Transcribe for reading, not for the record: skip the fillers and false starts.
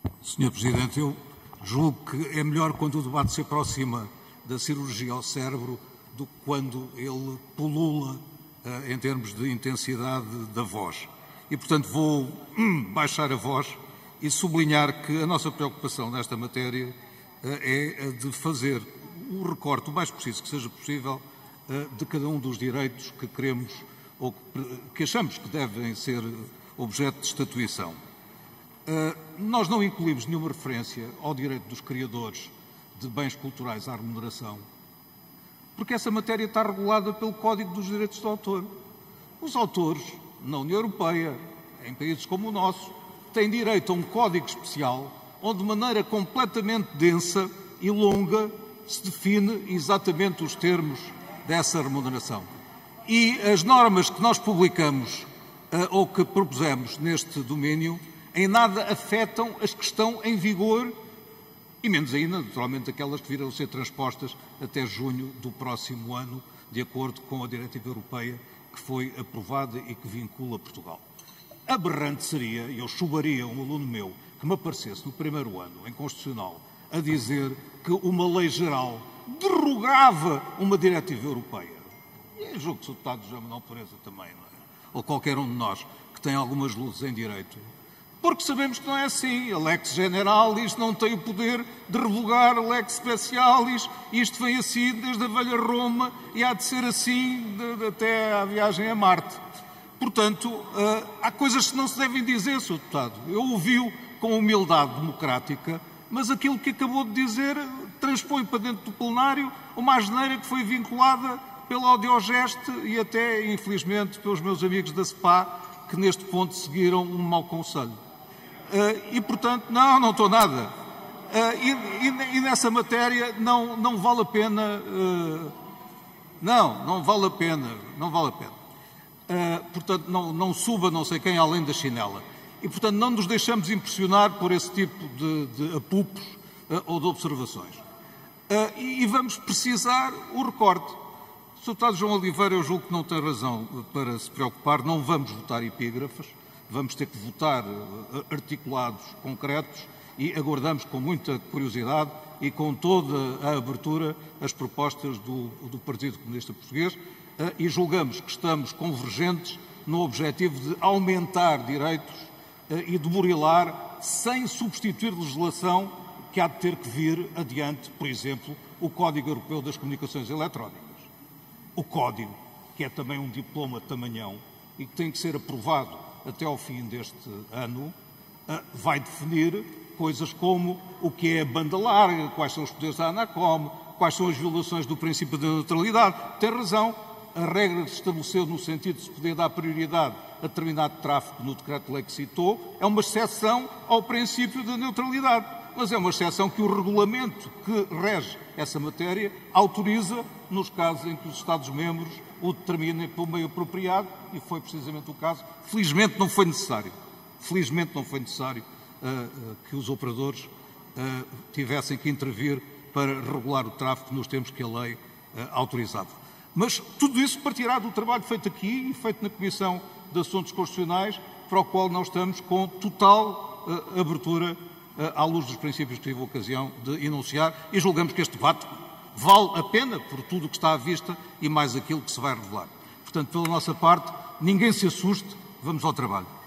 Sr. Presidente, eu julgo que é melhor quando o debate se aproxima da cirurgia ao cérebro do que quando ele pulula em termos de intensidade da voz. E, portanto, vou baixar a voz e sublinhar que a nossa preocupação nesta matéria é a de fazer o recorte o mais preciso que seja possível de cada um dos direitos que queremos ou que achamos que devem ser objeto de estatuição. Nós não incluímos nenhuma referência ao direito dos criadores de bens culturais à remuneração, porque essa matéria está regulada pelo Código dos Direitos do Autor. Os autores, na União Europeia, em países como o nosso, têm direito a um código especial onde, de maneira completamente densa e longa, se define exatamente os termos dessa remuneração. E as normas que nós publicamos ou que propusemos neste domínio em nada afetam as que estão em vigor e menos ainda, naturalmente, aquelas que virão a ser transpostas até junho do próximo ano, de acordo com a diretiva europeia que foi aprovada e que vincula Portugal. Aberrante seria, e eu chubaria um aluno meu que me aparecesse no primeiro ano, em Constitucional, a dizer que uma lei geral derrogava uma diretiva europeia. E eu julgo que o deputado José Manuel Pureza também, não é? Ou qualquer um de nós que tem algumas luzes em direito. Porque sabemos que não é assim. A lex generalis não tem o poder de revogar a lex specialis. Isto vem assim desde a velha Roma e há de ser assim até à viagem a Marte. Portanto, há coisas que não se devem dizer, Sr. Deputado. Eu ouvi-o com humildade democrática, mas aquilo que acabou de dizer transpõe para dentro do plenário uma asneira que foi vinculada pela Audiogeste e até, infelizmente, pelos meus amigos da SPA, que neste ponto seguiram um mau conselho. E, portanto, não estou nada. E nessa matéria não vale a pena. Não vale a pena. Não vale a pena. Portanto, não suba não sei quem além da chinela. E, portanto, não nos deixamos impressionar por esse tipo de apupos ou de observações. E vamos precisar o recorte. O Sr. Deputado João Oliveira, eu julgo que não tem razão para se preocupar. Não vamos votar epígrafes. Vamos ter que votar articulados concretos e aguardamos com muita curiosidade e com toda a abertura as propostas do Partido Comunista Português e julgamos que estamos convergentes no objetivo de aumentar direitos e de burilar sem substituir legislação que há de ter que vir adiante, por exemplo, o Código Europeu das Comunicações Eletrónicas. O Código, que é também um diploma de tamanhão e que tem que ser aprovado até ao fim deste ano, vai definir coisas como o que é a banda larga, quais são os poderes da ANACOM, quais são as violações do princípio da neutralidade. Tem razão, a regra que se estabeleceu no sentido de se poder dar prioridade a determinado tráfico no decreto-lei que citou é uma exceção ao princípio da neutralidade. Mas é uma exceção que o regulamento que rege essa matéria autoriza nos casos em que os Estados-membros o determinem pelo meio apropriado, e foi precisamente o caso. Felizmente não foi necessário. Felizmente não foi necessário que os operadores tivessem que intervir para regular o tráfego nos termos que a lei autorizava. Mas tudo isso partirá do trabalho feito aqui e feito na Comissão de Assuntos Constitucionais, para o qual nós estamos com total abertura à luz dos princípios que tive a ocasião de enunciar, e julgamos que este debate vale a pena por tudo o que está à vista e mais aquilo que se vai revelar. Portanto, pela nossa parte, ninguém se assuste, vamos ao trabalho.